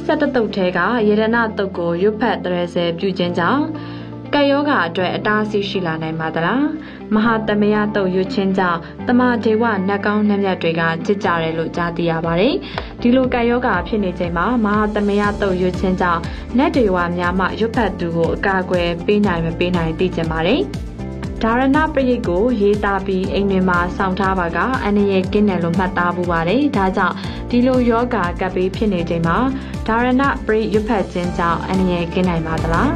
ဆက်တတုတ်ထဲကယေရနာတုတ်ကိုရွတ်ဖတ်တရဲဆဲပြုခြင်းကြောင့်ကယောဂအတွက်အတားအဆီးရှိလာနိုင်ပါသလားမဟာတမယတုတ်ရွတ်ခြင်းကြောင့်တမဒေဝနတ်ကောင်းနတ်မြတ်တွေကကြစ်ကြတယ်လို့ကြားသိရပါတယ်ဒီလိုကယောဂဖြစ်နေချိန်မှာမဟာတမယတုတ်ရွတ်ခြင်းကြောင့်နတ်ဒေဝများမှရွတ်ဖတ်သူကိုအကာအကွယ်ပေးနိုင်မပေးနိုင်သိကြပါတယ်ဒါရဏပရိယတ်ကိုရေးသားပြီးအိမ်တွင်မှာစောင့်ထားပါကအန္တရာယ်ကင်းတယ်လို့မှတ်သားပူပါတယ်။ဒါကြောင့်ဒီလိုယောဂကပ်ပြီးဖြစ်နေချိန်မှာဒါရဏပရိယတ်ရွတ်ဖတ်ခြင်းကြောင့်အန္တရာယ်ကင်းနိုင်ပါသလား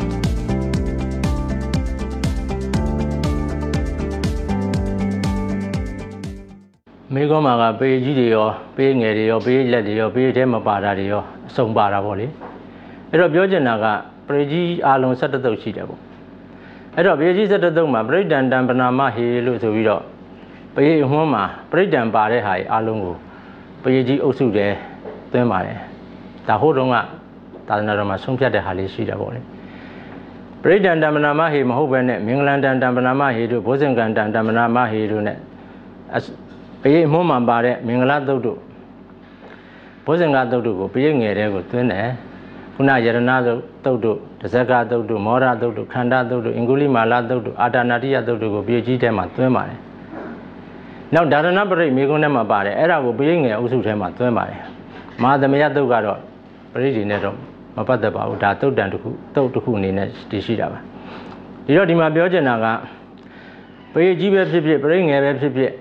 ။မိကောမှာကပေးကြီးတွေရောပေးငယ်တွေရောပေးလက်တွေရောပေးထဲမပါတာတွေရောအစုံပါတာပေါ့လေ။အဲ့တော့ပြောချင်တာကပရိကြီးအားလုံး17တုပ်ရှိတယ်ပေါ့။အဲ့တော့ပရိကြီး17တုပ်မှာပရိဒံတံပနာမဟေလို့ဆိုပြီးတော့ပရိဟွန်းမှာပရိဒံပါတဲ့ဟာအားလုံးကိုပရိကြီးအုပ်စုတယ်သွင်းပါတယ်။ဒါဟိုတုန်းကသာသနာတော်မှာဆုံးဖြတ်တဲ့ဟာလေးရှိတယ်ပေါ့လေ။ပရိဒံတံပနာမဟေမဟုတ်ဘဲနဲ့မင်္ဂလံတံပနာမဟေတို့ဘောဇင်ကံတံပနာမဟေတို့နဲ့ပရိဟွန်းမှာပါတဲ့မင်္ဂလာတုတ်တို့ဘောဇင်ကတုတ်တို့ကိုပရိငယ်တဲ့ကိုသွင်းတယ်ခုနယရဏတုတ်တို့တဇကတုတ်တို့မောရတုတ်တို့ခန္ဓာတုတ်တို့အင်္ဂုလိမာလတုတ်တို့အာတာနာတိယတုတ်တို့ကိုပရိကြီးထဲမှာသွင်းပါတယ်နောက်ဒါရဏပရိမေကုန်းထဲမှာပါတယ်အဲ့ဒါကိုပရိငယ်အုပ်စုထဲမှာသွင်းပါတယ်မဟာသမယတုတ်ကတော့ပရိဒီနဲ့တော့မပတ်သက်ပါဘူးဒါတုတ်တန်တစ်ခုတုတ်တစ်ခုအနေနဲ့တည်ရှိတာပါဒီတော့ဒီမှာပြောချင်တာကပရိကြီးပဲဖြစ်ဖြစ်ပရိငယ်ပဲဖြစ်ဖြစ်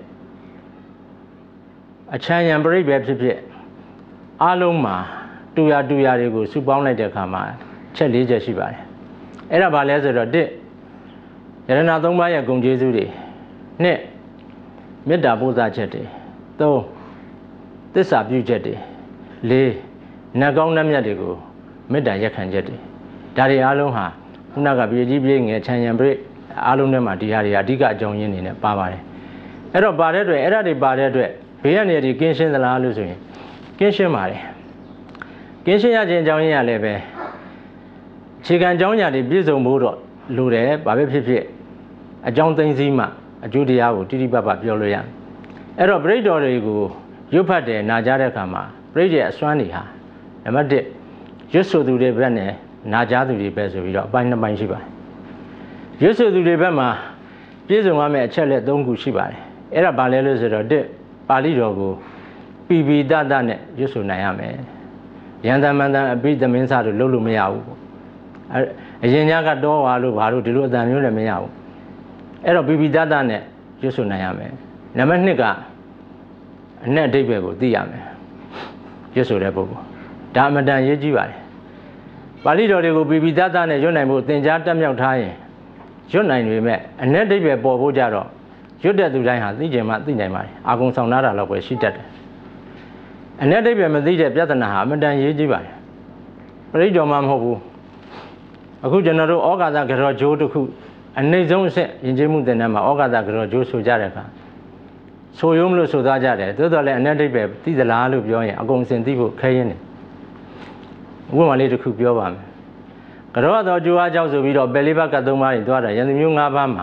အချမ်းရံပရိပဲဖြစ်ဖြစ်အားလုံးမှာတူရတွေကိုစုပေါင်းလိုက်တဲ့အခါမှာချက်၄ချက်ရှိပါတယ်အဲ့ဒါဘာလဲဆိုတော့1ယရဏ၃ပါးရဲ့ဂုဏ်ကျေးဇူးတွေ2မေတ္တာပို့စားချက်တွေ3သစ္စာပြုချက်တွေ4နတ်ကောင်းနတ်မြတ်တွေကိုမေတ္တာရက်ခံချက်တွေဒါတွေအားလုံးဟာခုနကပြည်ကြီးပြည်ငယ်ချမ်းရံပရိအားလုံးထဲမှာဒီဟာတွေအဓိကအကြောင်းရင်းနေနဲ့ပါပါတယ်အဲ့တော့ပါတဲ့အတွက်အဲ့ဒါတွေပါတဲ့အတွက်ဘေးကနေကင်းရှင်းသလားလို့ဆိုရင်ကင်းရှင်းပါတယ်ကင်းရှင်းရခြင်းအကြောင်းရင်းရလည်းပဲခြေခံအကြောင်းအရာတွေပြည့်စုံဖို့တော့လိုတယ်ဘာပဲဖြစ်ဖြစ်အကြောင်းသိသိမှအကျိုးတရားကိုတိတိပပပြောလို့ရတယ်အဲ့တော့ပရိတော်တွေကိုရွတ်ဖတ်တယ်နာကြားတဲ့အခါမှာပရိရဲ့အစွမ်းတွေဟာနံပါတ်1ရွတ်ဆိုသူတွေဘက်နဲ့နာကြားသူတွေဘက်ဆိုပြီးတော့အပိုင်း2ပိုင်းရှိပါတယ်ရွတ်ဆိုသူတွေဘက်မှာပြည့်စုံရမယ့်အချက်လက်3ခုရှိပါတယ်အဲ့ဒါဘာလဲလို့ဆိုတော့ပါဠိတော်ကိုပီပီတတနဲ့ရွတ်ဆိုနိုင်ရမယ်ယန္တမန္တအပိသမင်းစာတို့လုပ်လို့မရဘူးပေါ့အရင်ကတော့ဝါလို့ဘာလို့ဒီလိုအတန်မျိုးလည်းမရဘူးအဲ့တော့ပီပီတတနဲ့ရွတ်ဆိုနိုင်ရမယ်နံပါတ်2ကအ내အဓိပ္ပာယ်ကိုသိရမယ်ရွတ်ဆိုတဲ့ပုဂ္ဂိုလ်ဒါအမတန်ရေးကြည့်ပါတယ်ပါဠိတော်တွေကိုပီပီတတနဲ့ရွတ်နိုင်ဖို့သင်ကြားတက်မြောက်ထားရင်ရွတ်နိုင်ပေမဲ့အ내အဓိပ္ပာယ်ပေါ်ဖို့ကြတော့ရွတ်တဲ့သူတိုင်းဟာသိကြမှသိနိုင်ပါတယ်အာကုံဆောင်နာတာတော့ပဲရှိတတ်တယ်အ내အဓိပ္ပာယ်မသိတဲ့ပြဿနာဟာအမတန်ရေးကြည့်ပါတယ်ပရိတော်မှမဟုတ်ဘူးအခုကျွန်တော်တို့ဩဃာတကရောဂျိုးတစ်ခုအနှိမ့်ဆုံးအဆင့်ယဉ်ကျေးမှုသင်တန်းမှာဩဃာတကရောဂျိုးဆိုကြတဲ့အခါဆိုရုံးလို့ဆိုသားကြတယ်သို့တော်လည်းအ내အဓိပ္ပာယ်သိသလားလို့ပြောရင်အကုန်စင်သိဖို့ခဲရင်းတယ်ဥပမာလေးတစ်ခုပြောပါမယ်ကရောတော်ဂျိုးအားကြောင့်ဆိုပြီးတော့ပယ်လေးပါးကတ်သုံးပါးတွေတွားတာယန္တမျိုး၅ပါးမှာ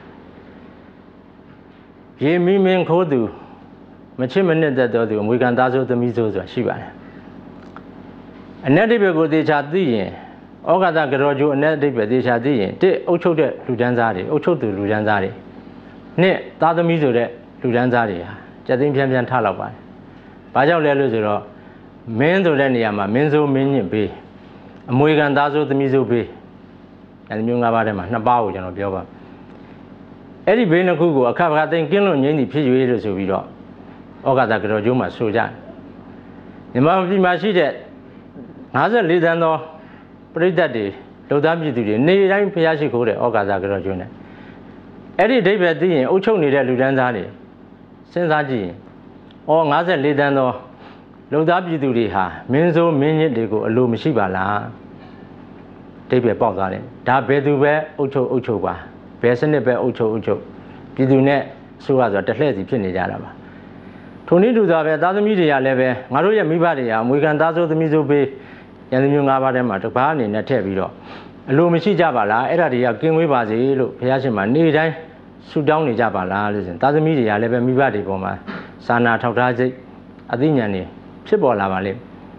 ရေမီမင်းခိုးသူမချစ်မနစ်သက်တော်သူအမွေခံသားဆိုးသမီးဆိုးဆိုတာရှိပါတယ်အ내အဓိပ္ပာယ်ကိုသေချာသိရင်ဩဃာတကရောဂျိုးအ내အဓိပ္ပာယ်သေချာသိရင်အုပ်ချုပ်တဲ့လူတန်းစားတွေအုပ်ချုပ်သူလူတန်းစားတွေသားသမီးဆိုတဲ့လူတန်းစားတွေဟာကြက်သိန်းဖြန်းထလောက်ပါတယ်ဘာကြောင့်လဲလို့ဆိုတော့မင်းဆိုတဲ့နေရာမှာမင်းဆိုးမင်းညစ်ပေးအမွေခံသားဆိုးသမီးဆိုးပေးအဲဒီမျိုး၅ပါးထဲမှာ2ပါးကိုကျွန်တော်ပြောပါအဲ့ဒီဘေးနှစ်ခုကိုအခါခါသိကင်းလွတ်ငြိမ့်သည်ဖြစ်၍လို့ဆိုပြီးတော့ဩဃာတကရောဂျိုးမှာဆိုကြတယ်မြန်မာပြည်မှာရှိတဲ့54သန်းသောပရိသတ်တွေလူသားပြည်သူတွေနေတိုင်းဖျားရှိခိုးတဲ့ဩဃာတကရောဂျိုးနဲ့အဲ့ဒီအဓိပ္ပာယ်သိရင်အုပ်ချုပ်နေတဲ့လူတန်းစားတွေစဉ်းစားကြည့်ရင်54သန်းသောလူသားပြည်သူတွေဟာမင်းဆိုးမင်းညစ်တွေကိုအလိုမရှိပါလားအဓိပ္ပာယ်ပေါက်သွားတယ်ဒါဘယ်သူပဲအုပ်ချုပ်ပါဘယ်စနစ်ပဲအုပ်ချုပ်ပြည်သူနဲ့ဆိုရဆိုတလှည့်စီဖြစ်နေကြတာပါထိုနည်းတူစွာပဲသားသမီးတွေကလည်းပဲငါတို့ရဲ့မိဘတွေဟာအမွေခံသားဆိုးသမီးဆိုးပေးယန္တမျိုး၅ပါးထဲမှာတစ်ပါးအနေနဲ့ထည့်ပြီးတော့အလိုမရှိကြပါလားအဲ့ဒါတွေကကင်းဝေးပါစေလို့ဘုရားရှင်မှာနေတိုင်းဆုတောင်းနေကြပါလားလို့ဆိုရင်သားသမီးတွေကလည်းပဲမိဘတွေပေါ်မှာစာနာထောက်ထားစိတ်အသိဉာဏ်တွေဖြစ်ပေါ်လာပါလိမ့်သ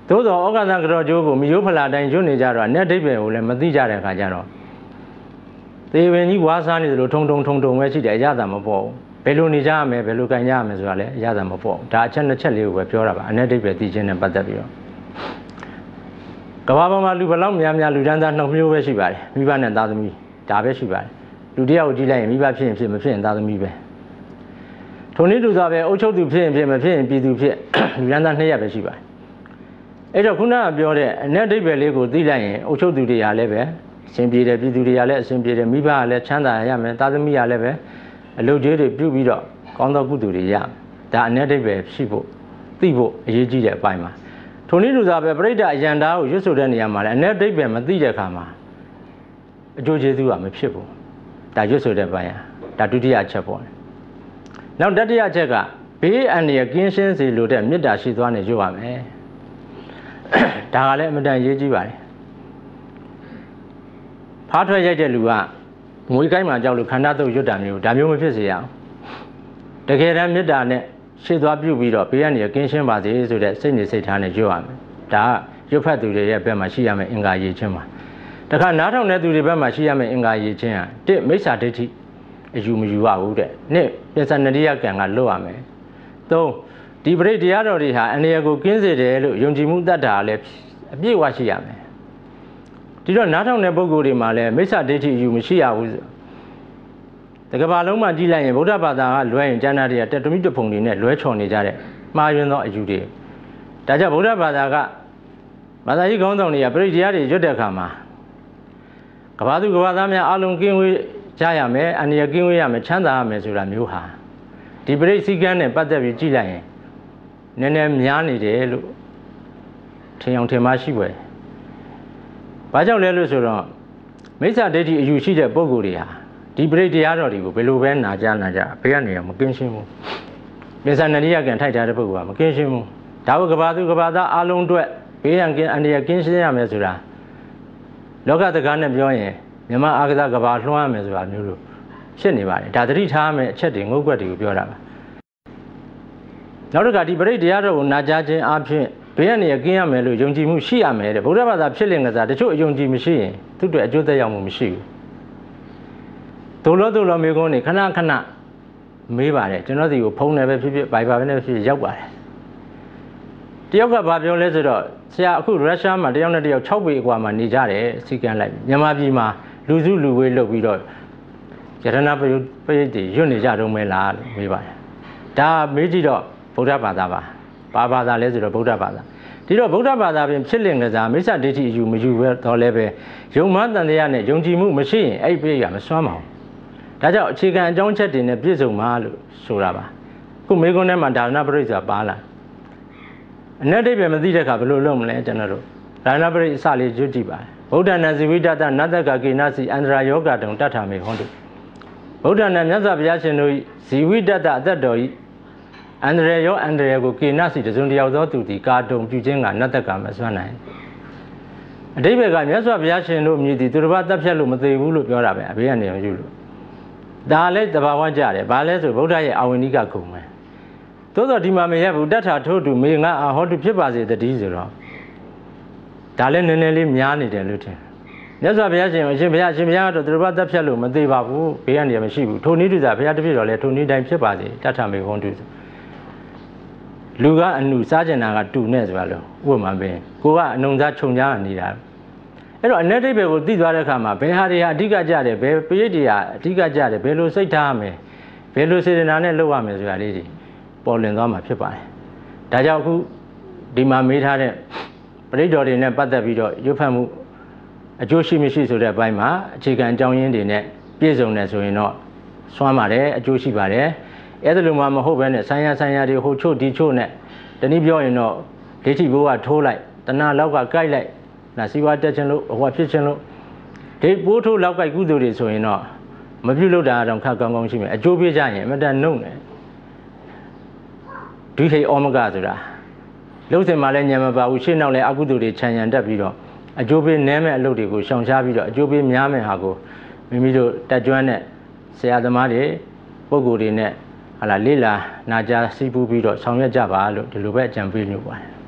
သို့သောဩဃသကရောကျိုးကိုမီယိုးဖလာတိုင်းကျွနေကြတော့အနဲ့အဓိပ္ပာယ်ကိုလည်းမသိကြတဲ့အခါကျတော့သေဝင်ကြီးဝါးစားနေသလိုထုံပဲရှိတယ်အရသာမပေါ့ဘူးဘယ်လိုနေကြရမယ်ဘယ်လိုကြင်ကြရမယ်ဆိုတာလည်းအရသာမပေါ့ဒါအချက်နှစ်ချက်လေးကိုပဲပြောတာပါအနဲ့အဓိပ္ပာယ်သိခြင်းနဲ့ပတ်သက်ပြီးတော့ကဘာပေါ်မှာလူဘလောက်များလူတန်းသားနှုတ်မျိုးပဲရှိပါတယ်မိဘနဲ့သားသမီးဒါပဲရှိပါတယ်လူတယောက်ကိုကြည့်လိုက်ရင်မိဘဖြစ်ရင်ဖြစ်မဖြစ်ရင်သားသမီးပဲထိုနည်းတူစွာပဲအုပ်ချုပ်သူဖြစ်ရင်ဖြစ်မဖြစ်ရင်ပြည်သူဖြစ်လူတန်းသား2ရပ်ပဲရှိပါတယ်အဲ့တော့ခုနကပြောတဲ့အ내အဓိပ္ပာယ်လေးကိုသိလိုက်ရင်အုပ်ချုပ်သူတွေကလည်းပဲအစဉ်ပြေတယ်ပြည်သူတွေကလည်းအစဉ်ပြေတယ်မိဘကလည်းချမ်းသာရမယ်သားသမီးကလည်းပဲအလုပ်ကြီးတွေပြုပြီးတော့ကောင်းသောကုသိုလ်တွေရဒါအ내အဓိပ္ပာယ်ရှိဖို့သိဖို့အရေးကြီးတဲ့အပိုင်းမှာထိုနည်းတူစွာပဲပြိဋ္ဌာအယံသားကိုရွတ်ဆိုတဲ့နေရာမှာလည်းအ내အဓိပ္ပာယ်မသိတဲ့အခါမှာအကျိုးကျေးဇူးကမဖြစ်ဘူးဒါရွတ်ဆိုတဲ့ပိုင်းဒါဒုတိယအချက်ပေါ့နောက်တတိယအချက်ကဘေးအန္တရာယ်ကင်းရှင်းစေလိုတဲ့မေတ္တာရှိသွားနေကြရမယ်ဒါကလည်းအမတန်ရေးကြီးပါတယ်ဖားထွက်ရိုက်တဲ့လူကငွေကိုင်းမှာကြောက်လို့ခန္ဓာတုပ်ရွတ်တာမျိုးဒါမျိုးမဖြစ်စေရအောင်တကယ်တမ်းမေတ္တာနဲ့ရှေ့သွားပြုပြီးတော့ဘေးအန္တရာယ်ကင်းရှင်းပါစေဆိုတဲ့စိတ်နေစိတ်ထားနဲ့ရွတ်ရမယ်ဒါကရွတ်ဖတ်သူတွေရဲ့ဘက်မှာရှိရမယ်အင်္ဂါရည်ချင်းပါတခါနားထောင်တဲ့သူတွေဘက်မှာရှိရမယ်အင်္ဂါရည်ချင်းဟာတစ်မိစ္ဆာဒိဋ္ဌိအယူမယူရဘူးတဲ့နှစ်ပစ္စနရိယကံကလွတ်ရမယ်သုံးဒီပရိတရားတော်တွေဟာအန္တရာယ်ကိုကင်းစေတယ်လို့ယုံကြည်မှုတတ်တာလည်းအပြည့်အဝရှိရမယ်ဒီတော့နားထောင်တဲ့ပုဂ္ဂိုလ်တွေမှာလည်းမိစ္ဆာဒိဋ္ဌိအယူမရှိရဘူးဆိုတကဘာလုံးမှာကြည့်လိုက်ရင်ဗုဒ္ဓဘာသာကလွဲရင်ကျမ်းစာတွေကတက်တမိတဖုံတွေနဲ့လွဲချော်နေကြတဲ့မှားယွင်းသောအယူတွေဒါကြောင့်ဗုဒ္ဓဘာသာကဘာသာရေးခေါင်းဆောင်တွေကပရိတရားတွေရွတ်တဲ့အခါမှာကဘာသူကဘာသားများအလုံးကင်းဝေးကြရမယ်အန္တရာယ်ကင်းဝေးရမယ်ချမ်းသာရမယ်ဆိုတာမျိုးဟာဒီပရိစည်းကမ်းနဲ့ပတ်သက်ပြီးကြည့်လိုက်ရင်နည်းနည်းများနေတယ်လို့ထင်အောင်ထင်မရှိပဲ။ဘာကြောင့်လဲလို့ဆိုတော့မိစ္ဆာဒိဋ္ဌိအယူရှိတဲ့ပုဂ္ဂိုလ်တွေဟာဒီပရိတရားတော်တွေကိုဘယ်လိုပဲနာကြဘေးကနေမကင်းရှင်းဘူး။မိစ္ဆာနရိယကံထိုက်ထားတဲ့ပုဂ္ဂိုလ်ကမကင်းရှင်းဘူး။ဒါဘကဘာသူကဘာသားအလုံးအတွက်ဘေးရန်ကင်းအန္တရာယ်ကင်းရှင်းရမယ်ဆိုတာလောကတကားနဲ့ပြောရင်မြမအာကစားကဘာလွှမ်းရမယ်ဆိုတာမျိုးလို့ဖြစ်နေပါတယ်ဒါသတိထားမယ်အချက်တွေငုတ်ကွက်တွေကိုပြောတာပါနောက်တစ်ခါဒီပရိတရားတော်ကိုနာကြားခြင်းအပြင်ဘေးရန်ရကင်းရမယ်လို့ယုံကြည်မှုရှိရမယ်တဲ့ဗုဒ္ဓဘာသာဖြစ်လင်ကစားတချို့အယုံကြည်မရှိရင်သူ့အတွက်အကျိုးသက်ရောက်မှုမရှိဘူးဒုလောမေကုန်းနေခဏမေးပါတယ်ကျွန်တော်စီကိုဖုန်းတယ်ပဲဖြစ်ဘိုင်ဘာပဲနဲ့ဖြစ်ရောက်ပါတယ်တယောက်ကဘာပြောလဲဆိုတော့ဆရာအခုရုရှားမှာတယောက်နဲ့တယောက်6ပေအကွာမှာနေကြတယ်စီကံလိုက်မြန်မာပြည်မှာလူစုလူဝေးလုပ်ပြီးတော့ယရဏပရိတွေရွတ်နေကြတော့မဲလားလို့မေးပါတယ်ဒါမေးကြည့်တော့ဗုဒ္ဓဘာသာပါဘာဘာသာလဲဆိုတော့ဗုဒ္ဓဘာသာဒီတော့ဗုဒ္ဓဘာသာပြင်ဖြစ်လင်ကစားမိစ္ဆာဒိဋ္ဌိအယူမယူပဲတော့လည်းပဲယုံမှန်တန်တရားနဲ့ယုံကြည်မှုမရှိရင်အဲ့ဒီပြည့်ကမစွမ်းပါဘူးဒါကြောင့်အခြေခံအကြောင်းချက်တွေနဲ့ပြည့်စုံပါလို့ဆိုတာပါခုမေကွန်းထဲမှာဒါနပရိဆိုတာပါလာအ내အဓိပ္ပာယ်မသိတဲ့အခါဘယ်လိုလုပ်မလဲကျွန်တော်တို့ဒါနပရိအစလေးကျွတ်ကြည့်ပါတယ်ဗုဒ္ဓနာဇိဝိတတနတ္တကကေနစီအန္တရာယောဂတုံတထမေဟောတုဗုဒ္ဓနာမြတ်စွာဘုရားရှင်တို့ဇီဝိတတအသက်တော်ဤအန္တရာယောအန္တရာကိုကေနစီတစုံတယောက်သောသူသည်ကာတုံပြုခြင်းကနတ္တကမစွမ်းနိုင်အဓိပ္ပာယ်ကမြတ်စွာဘုရားရှင်တို့မြည်သည်သူတစ်ပါးတပ်ဖြတ်လို့မသေးဘူးလို့ပြောတာပဲအဘေးကနေမယူလို့ဒါလည်းတဘာဝကြတယ်ဘာလဲဆိုဗုဒ္ဓရဲ့အာဝိနိကဂုဏ်ပဲသို့သောဒီမှာမရဘူးတထထို့တူမေငါအာဟောတုဖြစ်ပါစေတည်းဆိုတော့ဒါလည်းနည်းနည်းလေးများနေတယ်လို့ထင်မြတ်စွာဘုရားရှင်အရှင်ဘုရားကတော့သူတစ်ပါးတပ်ဖြတ်လို့မသေးပါဘူးဘေးကနေမရှိဘူးထိုနည်းတူသာဘုရားတပည့်တော်လည်းထိုနည်းတိုင်းဖြစ်ပါစေတထမေဟွန်တုလူကအနုစားကျင်တာကတူနဲ့ဆိုတာလို့ဥပမာပဲကိုကအနုံစားခြုံကြားနေတာအဲ့တော့အ내အဓိပ္ပာယ်ကိုသိသွားတဲ့အခါမှာဘယ်ဟာတွေဟာအဓိကကြတယ်ဘယ်ပရိသေဟာအဓိကကြတယ်ဘယ်လိုစိတ်ထားရမယ်ဘယ်လိုစေတနာနဲ့လုပ်ရမယ်ဆိုတာလေးတွေပေါ်လွင်သွားမှာဖြစ်ပါတယ်ဒါကြောင့်အခုဒီမှာမေးထားတဲ့ပရိတော်တွေနဲ့ပတ်သက်ပြီးတော့ရွတ်ဖတ်မှုအကျိုးရှိမရှိဆိုတဲ့အပိုင်းမှာအခြေခံအကြောင်းရင်းတွေနဲ့ပြည့်စုံတယ်ဆိုရင်တော့စွမ်းပါတယ်အကျိုးရှိပါတယ်အဲ့ဒါလိုမှမဟုတ်ဘဲနဲ့ဆိုင်ရာတွေဟိုချို့ဒီချို့နဲ့တနည်းပြောရင်တော့ဒိဋ္ဌိဘိုးကထိုးလိုက်တဏှာလောက်ကကိုက်လိုက်နာစီဝါတက်ခြင်းလို့ဟိုဖြစ်ခြင်းလို့ဒီပိုးထိုးလောက်ကိုက်ကုသိုလ်တွေဆိုရင်တော့မပြုတ်လို့တာတော့ခက်ကောင်းရှိမယ်အကျိုးပေးကြရင်အမတန်နှုတ်တယ်ဒုဟိဩမကဆိုတာလုံးစင်မှာလည်းညံမပါဘူးရှေ့နောက်လည်းအကုသိုလ်တွေခြံရံတက်ပြီးတော့အကျိုးပေးနည်းမဲ့အလုပ်တွေကိုရှောင်ရှားပြီးတော့အကျိုးပေးများမဲ့ဟာကိုမိမိတို့တက်ကြွတဲ့ဆရာသမားတွေပုဂ္ဂိုလ်တွေနဲ့ဟာလာလေးလာနာကြားစီးပူးပြီးတော့ဆောင်ရွက်ကြပါလို့ဒီလိုပဲအကြံပေးညွှန်ပါတယ်